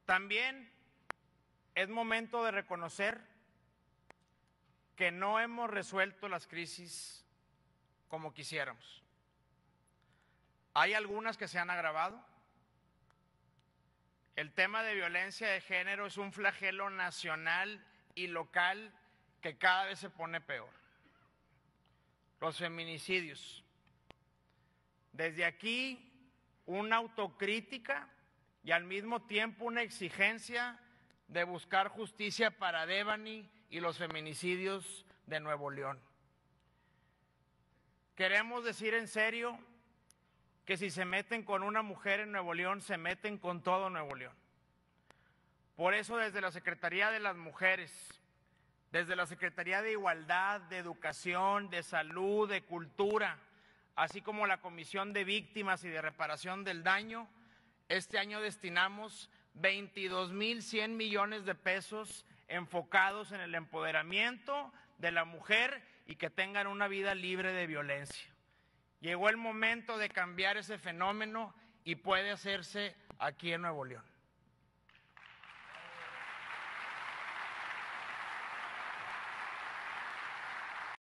También es momento de reconocer que no hemos resuelto las crisis como quisiéramos. Hay algunas que se han agravado. El tema de violencia de género es un flagelo nacional y local que cada vez se pone peor. Los feminicidios. Desde aquí, una autocrítica y al mismo tiempo una exigencia de buscar justicia para Devani y los feminicidios de Nuevo León. Queremos decir en serio que si se meten con una mujer en Nuevo León, se meten con todo Nuevo León. Por eso desde la Secretaría de las Mujeres, desde la Secretaría de Igualdad, de Educación, de Salud, de Cultura, así como la Comisión de Víctimas y de Reparación del Daño, este año destinamos 22,100 millones de pesos enfocados en el empoderamiento de la mujer y que tengan una vida libre de violencia. Llegó el momento de cambiar ese fenómeno y puede hacerse aquí en Nuevo León.